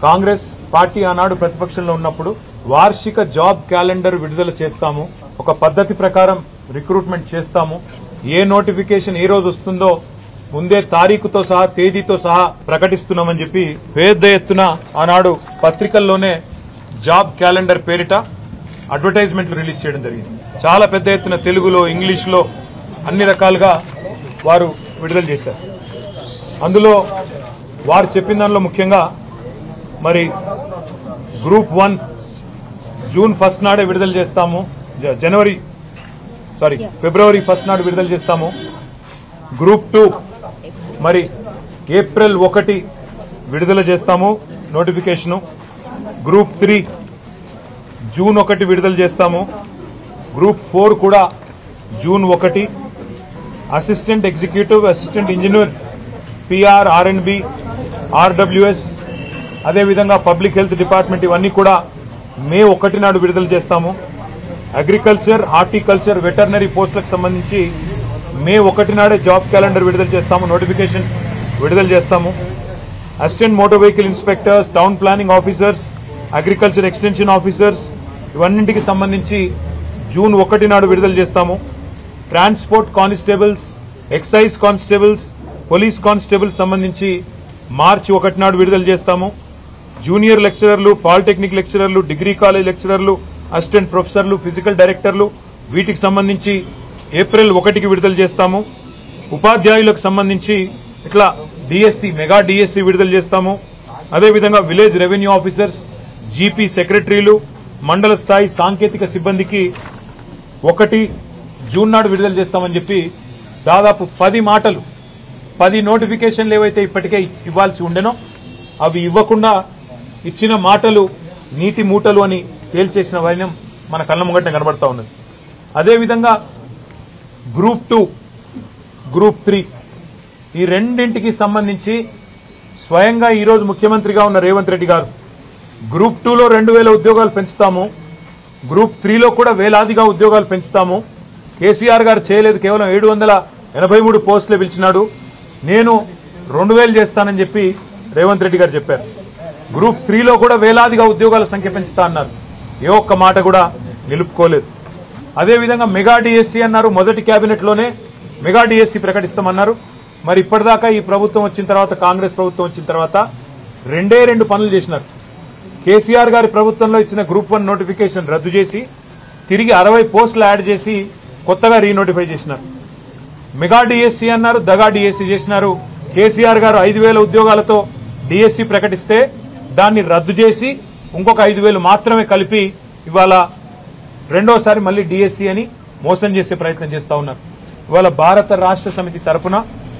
Congress party ఆనాడు ప్రతిపక్షంలో ఉన్నప్పుడు వార్షిక జాబ్ క్యాలెండర్ విడుదల చేస్తాము, ఒక పద్ధతి ప్రకారం రిక్రూట్మెంట్ చేస్తాము, ఏ నోటిఫికేషన్ ఏ రోజు వస్తుందో ముందే తారీఖుతో సహా తేదీతో సహా ప్రకటిస్తున్నామని చెప్పి పెద్ద ఎత్తున ఆనాడు పత్రికల్లోనే జాబ్ క్యాలెండర్ పేరిట అడ్వర్టైజ్మెంట్లు రిలీజ్ చేయడం జరిగింది. చాలా పెద్ద ఎత్తున తెలుగులో ఇంగ్లీష్లో అన్ని రకాలుగా వారు విడుదల చేశారు. అందులో వారు చెప్పిన దానిలో ముఖ్యంగా మరి గ్రూప్ 1 జూన్ 1 నాడే విడుదల చేస్తాము, ఫిబ్రవరి 1 నాడు విడుదల చేస్తాము. గ్రూప్ 2 మరి ఏప్రిల్ 1 విడుదల చేస్తాము నోటిఫికేషను. గ్రూప్ 3 జూన్ 1 విడుదల చేస్తాము. గ్రూప్ 4 కూడా June 1. Assistant executive, assistant engineer, PR, R and B, RWS, అదేవిధంగా పబ్లిక్ హెల్త్ డిపార్ట్మెంట్ ఇవన్నీ కూడా మే 1 నాడు విడుదల చేస్తాము. అగ్రికల్చర్, హార్టికల్చర్, వెటర్నరీ పోస్టులకు సంబంధించి మే 1 నాడే జాబ్ క్యాలెండర్ విడుదల చేస్తాము, నోటిఫికేషన్ విడుదల చేస్తాము. Assistant motor vehicle inspectors, town planning officers, agriculture extension officers ఇవన్నింటికి సంబంధించి జూన్ 1 నాడు విడుదల చేస్తాము. Transport constables, excise constables, police constables సంబంధించి మార్చి 1 నాడు విడుదల చేస్తాము. జూనియర్ లెక్చరర్లు, పాలిటెక్నిక్ లెక్చరర్లు, డిగ్రీ కాలేజ్ లెక్చరర్లు, అసిస్టెంట్ ప్రొఫెసర్లు, ఫిజికల్ డైరెక్టర్లు వీటికి సంబంధించి ఏప్రిల్ 1కి విడుదల చేస్తాము. ఉపాధ్యాయులకు సంబంధించి ఇట్లా డిఎస్సి, మెగా డిఎస్సి విడుదల చేస్తాము. అదేవిధంగా విలేజ్ రెవెన్యూ ఆఫీసర్స్, జీపీ సెక్రటరీలు, మండల స్థాయి సాంకేతిక సిబ్బందికి 1 జూన్ నాడు విడుదల చేస్తామని చెప్పి దాదాపు 10 నోటిఫికేషన్లు ఏవైతే ఇప్పటికే ఇవ్వాల్సి ఉండెనో అవి ఇవ్వకుండా ఇచ్చిన మాటలు నీటి మూటలు అని తేల్చేసిన వైనం మన కళ్ళ ముంగట కనబడతా ఉన్నది. అదేవిధంగా గ్రూప్ 2, గ్రూప్ 3 ఈ రెండింటికి సంబంధించి స్వయంగా ఈరోజు ముఖ్యమంత్రిగా ఉన్న రేవంత్ రెడ్డి గారు గ్రూప్ 2లో 2000 ఉద్యోగాలు పెంచుతాము, గ్రూప్ 3లో కూడా వేలాదిగా ఉద్యోగాలు పెంచుతాము. కేసీఆర్ గారు చేయలేదు, కేవలం 783 పోస్టులే పిలిచినాడు, నేను 2000 చేస్తానని చెప్పి రేవంత్ రెడ్డి గారు చెప్పారు. గ్రూప్ 3లో కూడా వేలాదిగా ఉద్యోగాల సంఖ్య పెంచుతా అన్నారు, ఏ ఒక్క మాట కూడా నిలుపుకోలేదు. అదేవిధంగా మెగా డిఎస్సీ అన్నారు, మొదటి కేబినెట్లోనే మెగా డిఎస్సీ ప్రకటిస్తామన్నారు. మరి ఇప్పటిదాకా ఈ ప్రభుత్వం వచ్చిన తర్వాత, కాంగ్రెస్ ప్రభుత్వం వచ్చిన తర్వాత 2 పనులు చేసినారు. కేసీఆర్ గారి ప్రభుత్వంలో ఇచ్చిన గ్రూప్ 1 నోటిఫికేషన్ రద్దు చేసి తిరిగి 60 పోస్టులు యాడ్ చేసి కొత్తగా రీనోటిఫై చేసినారు. మెగా డిఎస్సీ అన్నారు, దగా డిఎస్సీ చేసినారు. కేసీఆర్ గారు 5000 ఉద్యోగాలతో డిఎస్సీ ప్రకటిస్తే దాన్ని రద్దు చేసి ఇంకొక 5000 మాత్రమే కలిపి ఇవాళ రెండోసారి మళ్లీ డిఎస్సీ అని మోసం చేసే ప్రయత్నం చేస్తా ఉన్నారు. ఇవాళ భారత రాష్ట్ర సమితి తరపున,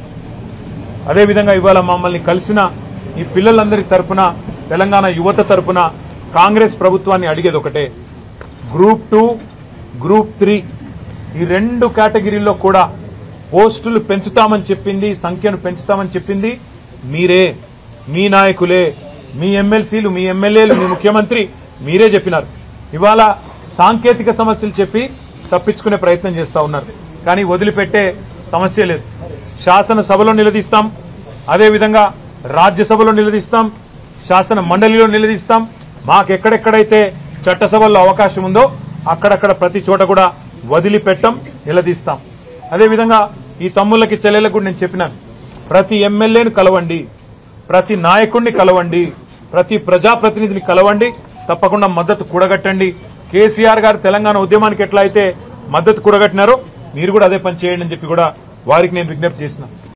అదేవిధంగా ఇవాళ మమ్మల్ని కలిసిన ఈ పిల్లలందరి తరపున, తెలంగాణ యువత తరపున కాంగ్రెస్ ప్రభుత్వాన్ని అడిగేది ఒకటే, గ్రూప్ 2, గ్రూప్ 3 ఈ 2 కేటగిరీల్లో కూడా పోస్టులు పెంచుతామని చెప్పింది, సంఖ్యను పెంచుతామని చెప్పింది మీరే, మీ నాయకులే, మీ ఎమ్మెల్సీలు, మీ ఎమ్మెల్యేలు, మీ ముఖ్యమంత్రి మీరే చెప్పినారు. ఇవాళ సాంకేతిక సమస్యలు చెప్పి తప్పించుకునే ప్రయత్నం చేస్తా ఉన్నారు, కానీ వదిలిపెట్టే సమస్య లేదు. శాసనసభలో నిలదీస్తాం, అదేవిధంగా రాజ్యసభలో నిలదీస్తాం, శాసన మండలిలో నిలదీస్తాం. మాకెక్కడెక్కడైతే చట్టసభల్లో అవకాశం ఉందో అక్కడక్కడ ప్రతి చోట కూడా వదిలిపెట్టం, నిలదీస్తాం. అదేవిధంగా ఈ తమ్ముళ్ళకి, చెల్లెలకు కూడా నేను చెప్పినాను, ప్రతి ఎమ్మెల్యేను కలవండి, ప్రతి నాయకుడిని కలవండి, ప్రతి ప్రజాప్రతినిధిని కలవండి, తప్పకుండా మద్దతు కూడగట్టండి. కేసీఆర్ గారు తెలంగాణ ఉద్యమానికి ఎట్లా అయితే మద్దతు కూడగట్టినారో మీరు కూడా అదే పని చేయండి అని చెప్పి కూడా వారికి నేను విజ్ఞప్తి చేసిన.